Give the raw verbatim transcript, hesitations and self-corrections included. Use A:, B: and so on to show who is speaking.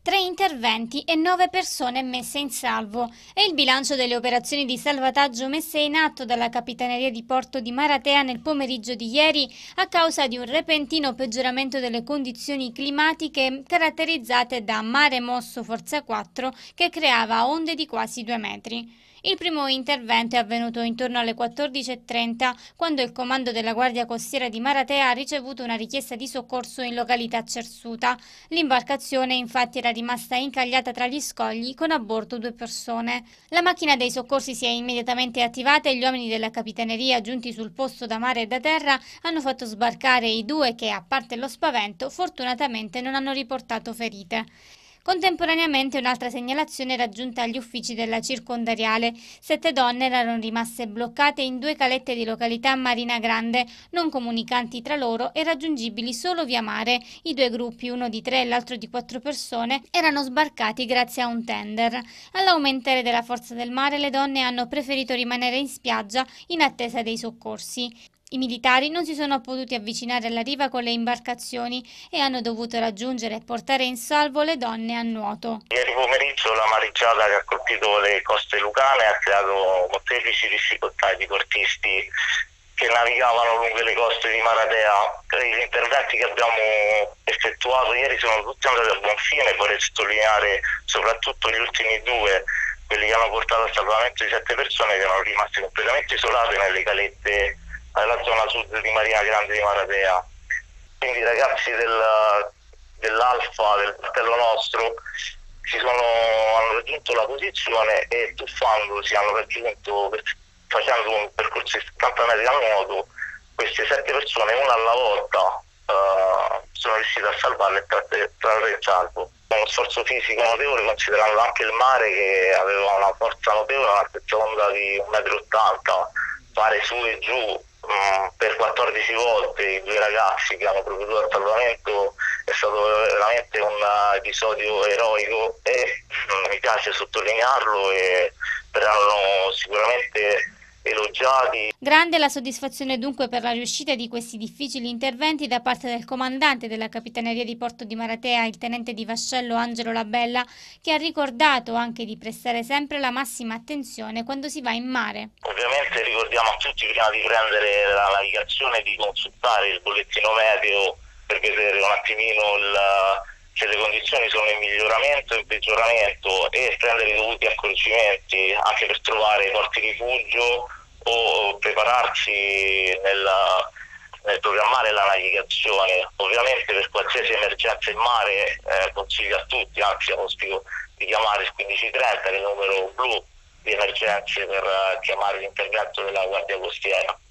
A: Tre interventi e nove persone messe in salvo. È il bilancio delle operazioni di salvataggio messe in atto dalla Capitaneria di Porto di Maratea nel pomeriggio di ieri a causa di un repentino peggioramento delle condizioni climatiche caratterizzate da mare mosso forza quattro che creava onde di quasi due metri. Il primo intervento è avvenuto intorno alle quattordici e trenta, quando il comando della Guardia Costiera di Maratea ha ricevuto una richiesta di soccorso in località Cersuta. L'imbarcazione infatti era rimasta incagliata tra gli scogli con a bordo due persone. La macchina dei soccorsi si è immediatamente attivata e gli uomini della Capitaneria giunti sul posto da mare e da terra hanno fatto sbarcare i due che, a parte lo spavento, fortunatamente non hanno riportato ferite. Contemporaneamente un'altra segnalazione era giunta agli uffici della circondariale. Sette donne erano rimaste bloccate in due calette di località Marina Grande, non comunicanti tra loro e raggiungibili solo via mare. I due gruppi, uno di tre e l'altro di quattro persone, erano sbarcati grazie a un tender. All'aumentare della forza del mare, le donne hanno preferito rimanere in spiaggia in attesa dei soccorsi. I militari non si sono potuti avvicinare alla riva con le imbarcazioni e hanno dovuto raggiungere e portare in salvo le donne a nuoto.
B: Ieri pomeriggio la mareggiata che ha colpito le coste lucane ha creato molteplici difficoltà ai diportisti che navigavano lungo le coste di Maratea. Gli interventi che abbiamo effettuato ieri sono tutti andati a buon fine, vorrei sottolineare soprattutto gli ultimi due, quelli che hanno portato al salvamento di sette persone che erano rimaste completamente isolate nelle calette nella zona sud di Marina Grande di Maratea. Quindi i ragazzi del, dell'Alfa, del fratello nostro, si sono, hanno raggiunto la posizione e tuffandosi hanno raggiunto, facendo un percorso di settanta metri a nuoto, queste sette persone, una alla volta, uh, sono riuscite a salvarle e trarre in salvo. Uno sforzo fisico notevole, considerando anche il mare che aveva una forza notevole, un'altezza onda di un metro e ottanta, fare su e giù per quattordici volte i due ragazzi che hanno provveduto al salvamento è stato veramente un episodio eroico e mi piace sottolinearlo e verranno sicuramente elogiati.
A: Grande la soddisfazione dunque per la riuscita di questi difficili interventi da parte del comandante della Capitaneria di Porto di Maratea, il tenente di vascello Angelo Labella, che ha ricordato anche di prestare sempre la massima attenzione quando si va in mare.
B: Ovviamente ricordiamo a tutti prima di prendere la navigazione di consultare il bollettino meteo per vedere un attimino il, se le condizioni sono in miglioramento o in peggioramento e prendere i dovuti accorgimenti anche per trovare porti rifugio o prepararsi nel, nel programmare la navigazione. Ovviamente per qualsiasi emergenza in mare eh, consiglio a tutti, anzi auspico di chiamare il quindici trenta, che è il numero blu di emergenze per uh, chiamare l'intervento della Guardia Costiera.